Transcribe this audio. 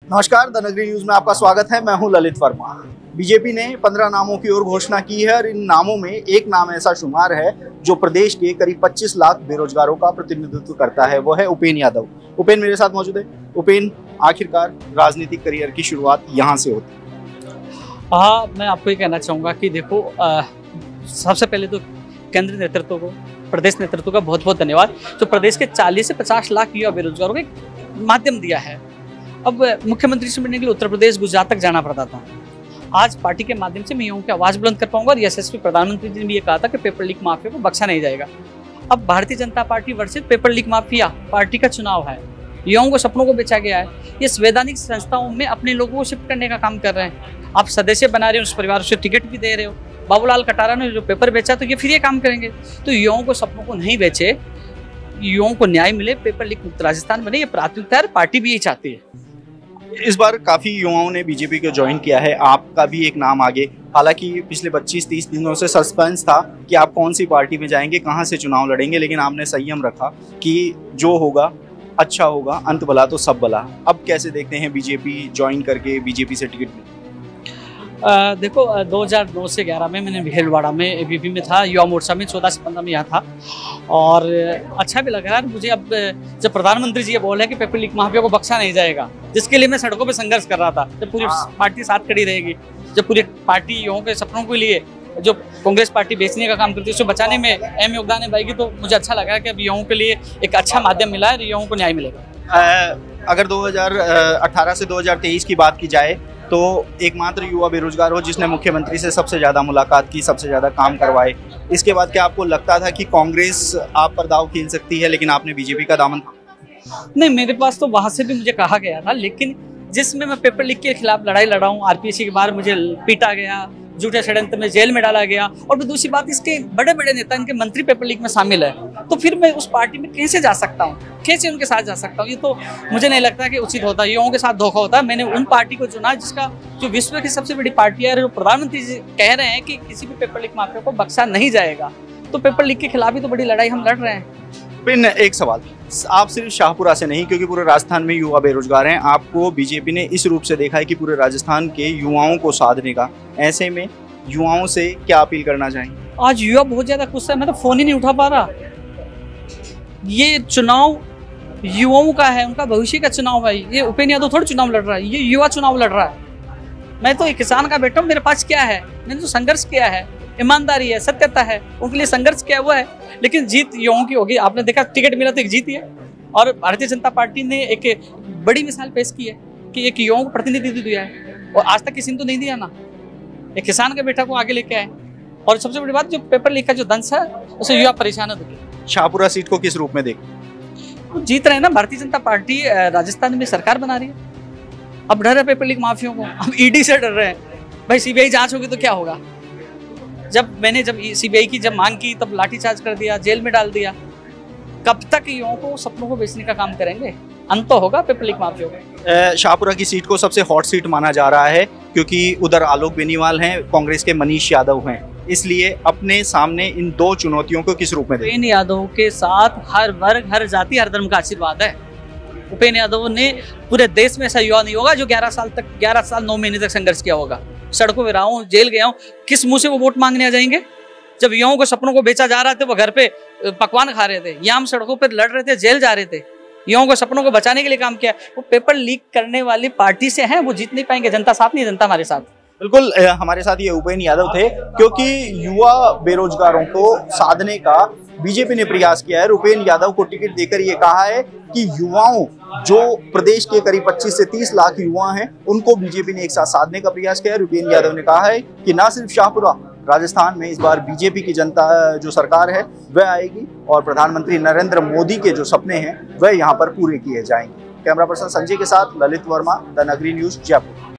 नमस्कार, the Nagari news में आपका स्वागत है। मैं हूं ललित वर्मा। बीजेपी ने 15 नामों की ओर घोषणा की है और इन नामों में एक नाम ऐसा शुमार है जो प्रदेश के करीब 25 लाख बेरोजगारों का प्रतिनिधित्व करता है। वो है उपेन यादव। उपेन मेरे साथ मौजूद है। उपेन, आखिरकार राजनीतिक करियर की शुरुआत यहाँ से होती है। हाँ, मैं आपको ये कहना चाहूँगा कि देखो, सबसे पहले तो केंद्रीय नेतृत्व को, प्रदेश नेतृत्व का बहुत बहुत धन्यवाद, जो प्रदेश के 40 से 50 लाख युवा बेरोजगारों को एक माध्यम दिया है। अब मुख्यमंत्री से मिलने के लिए उत्तर प्रदेश, गुजरात तक जाना पड़ता था। आज पार्टी के माध्यम से मैं युवाओं की आवाज़ बुलंद कर पाऊंगा और यशस्वी प्रधानमंत्री जी ने भी ये कहा था कि पेपर लीक माफिया को बख्शा नहीं जाएगा। अब भारतीय जनता पार्टी वर्षित पेपर लीक माफिया पार्टी का चुनाव है। युवाओं को सपनों को बेचा गया है। ये संवैधानिक संस्थाओं में अपने लोगों को शिफ्ट करने का काम कर रहे हैं। आप सदस्य बना रहे हो, उस परिवार से टिकट भी दे रहे हो। बाबूलाल कटारा ने जो पेपर बेचा तो ये फिर ये काम करेंगे। तो युवाओं को सपनों को नहीं बेचे, युवाओं को न्याय मिले, पेपर लीक मुक्त राजस्थान बने, ये प्राथमिकता है। पार्टी भी यही चाहती है। इस बार काफी युवाओं ने बीजेपी को ज्वाइन किया है। आपका भी एक नाम आगे। हालांकि पिछले 25-30 दिनों से सस्पेंस था कि आप कौन सी पार्टी में जाएंगे, कहां से चुनाव लड़ेंगे, लेकिन आपने संयम रखा कि जो होगा अच्छा होगा, अंत भला तो सब भला। अब कैसे देखते हैं बीजेपी ज्वाइन करके, बीजेपी से टिकट मिले? देखो, 2009 से 11 में मैंने भीलवाड़ा में एबीपी में था, युवा मोर्चा में 14 से 15 में यहाँ था और अच्छा भी लग रहा है मुझे। अब जब प्रधानमंत्री जी ये बोल रहे हैं कि पेपर लीक माफिया को बख्शा नहीं जाएगा, जिसके लिए मैं सड़कों पे संघर्ष कर रहा था, जब पूरी पार्टी साथ खड़ी रहेगी, जब पूरी पार्टी युवाओं के सपनों के लिए, जो कांग्रेस पार्टी बेचने का काम करती है उसको बचाने में अहम योगदान निभाएगी, तो मुझे अच्छा लगा कि अब युवाओं के लिए एक अच्छा माध्यम मिला है, युवाओं को न्याय मिलेगा। अगर 2018 से 2023 की बात की जाए तो एकमात्र युवा बेरोजगार हो जिसने मुख्यमंत्री से सबसे ज्यादा मुलाकात की, सबसे ज्यादा काम करवाए। इसके बाद क्या आपको लगता था कि कांग्रेस आप पर दांव खेल सकती है, लेकिन आपने बीजेपी का दामन? नहीं, मेरे पास तो वहां से भी मुझे कहा गया था, लेकिन जिसमें मैं पेपर लीक के खिलाफ लड़ाई लड़ा हूँ, आरपीएससी के बाहर मुझे पीटा गया, झूठे षड्यंत्र में जेल में डाला गया, और दूसरी बात, इसके बड़े बड़े नेता, इनके मंत्री पेपर लीक में शामिल है, तो फिर मैं उस पार्टी में कैसे जा सकता हूँ, कैसे उनके साथ जा सकता हूँ? ये तो मुझे नहीं लगता कि उचित होता है। युवाओं के साथ धोखा होता है। मैंने उन पार्टी को चुना जिसका, जो विश्व की सबसे बड़ी पार्टी है, जो प्रधानमंत्री जी कह रहे हैं कि किसी भी पेपर लीक माफिया को बख्शा नहीं जाएगा, तो पेपर लीक के खिलाफ ही तो बड़ी लड़ाई हम लड़ रहे हैं। फिर एक सवाल, आप सिर्फ शाहपुरा से नहीं, क्योंकि पूरे राजस्थान में युवा बेरोजगार हैं, आपको बीजेपी ने इस रूप से देखा है कि पूरे राजस्थान के युवाओं को साधने का। ऐसे में युवाओं से क्या अपील करना चाहेंगे? आज युवा बहुत ज्यादा खुश है। मैं तो फोन ही नहीं उठा पा रहा। ये चुनाव युवाओं का है, उनका भविष्य का चुनाव है। ये उपेन यादव थोड़ा चुनाव लड़ रहा है, ये युवा चुनाव लड़ रहा है। मैं तो एक किसान का बेटा हूँ। मेरे पास क्या है? मैंने तो संघर्ष किया है, ईमानदारी है, सत्यता है, उनके लिए संघर्ष किया हुआ है। लेकिन जीत युवाओं की होगी। आपने देखा, टिकट मिला तो एक जीत है। और भारतीय जनता पार्टी ने एक बड़ी मिसाल पेश की है कि एक युवाओं को प्रतिनिधित्व दिया है, और आज तक किसी ने तो नहीं दिया ना। एक किसान के बेटा को आगे लेके आए, और सबसे बड़ी बात, जो पेपर लीक का जो दंश है उसे युवा परेशान है। शाहपुरा सीट को किस रूप में देख जीत रहे हैं ना? भारतीय जनता पार्टी राजस्थान में सरकार बना रही है। अब डर है पेपर लीक माफियों को, हम ईडी से डर रहे हैं। भाई सीबीआई जांच होगी तो क्या होगा? जब सीबीआई की जब मांग की, तब लाठीचार्ज कर दिया, जेल में डाल दिया। कब तक युवाओं को सपनों को बेचने का काम करेंगे? अंत तो होगा पेपर लीक माफियों का। शाहपुरा की सीट को सबसे हॉट सीट माना जा रहा है, क्योंकि उधर आलोक बेनीवाल हैं, कांग्रेस के मनीष यादव हैं। इसलिए अपने सामने इन दो चुनौतियों को किस रूप में देखें? उपेन यादव के साथ हर वर्ग, हर जाति, हर धर्म का आशीर्वाद है। उपेन यादव ने, पूरे देश में ऐसा युवा नहीं होगा जो 11 साल 9 महीने तक संघर्ष किया होगा। सड़कों पे रहा हूँ, जेल गया हूँ। किस मुंह से वो वोट मांगने आ जाएंगे? जब युवाओं को सपनों को बेचा जा रहा था, वो घर पे पकवान खा रहे थे, यहाँ हम सड़कों पर लड़ रहे थे, जेल जा रहे थे। युवाओं को सपनों को बचाने के लिए काम किया। वो पेपर लीक करने वाली पार्टी से हैं, वो जीत नहीं पाएंगे। जनता साथ नहीं, जनता हमारे साथ। बिल्कुल, हमारे साथ ये उपेन यादव थे। क्योंकि युवा बेरोजगारों को साधने का बीजेपी ने प्रयास किया है। उपेन यादव को टिकट देकर ये कहा है कि युवाओं, जो प्रदेश के करीब 25 से 30 लाख युवा हैं, उनको बीजेपी ने एक साथ साधने का प्रयास किया है। उपेन यादव ने कहा है कि न सिर्फ शाहपुरा, राजस्थान में इस बार बीजेपी की जनता, जो सरकार है, वह आएगी और प्रधानमंत्री नरेंद्र मोदी के जो सपने हैं वह यहाँ पर पूरे किए जाएंगे। कैमरा पर्सन संजय के साथ ललित वर्मा, द नगरी न्यूज, जयपुर।